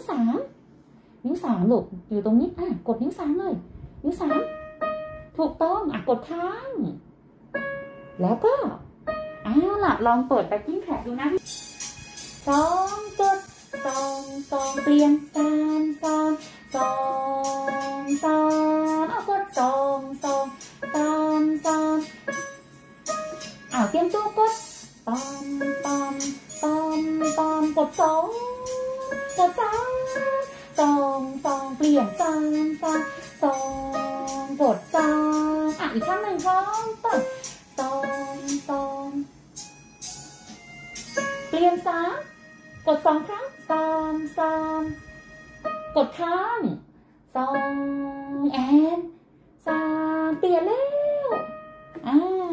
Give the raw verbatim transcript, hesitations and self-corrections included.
สามนิ้วสามลูกอยู่ตรงนี้อ่ะกดนิ้วสามเลยนิ้วสามถูกต้องอ่ะกดค้างแล้วก็อ้าวล่ะลองเปิดแบ็คกิ้งแทร็กดูนะสองกดสองสองเปลี่ยนสามสามสองสามเอากดสองสองสามสามอ้าวเตรียมตัวกดปอมปอมปอมปอมกดสองกดสามสองสองเปลี่ยนสามสามสองกดสามอ่ะอีกครั้งหนึ่งพร้อมต้นสองสองเปลี่ยนสามกดสองครั้งสามสามกดค้างสองแอนสามเปลี่ยนแล้วอ่า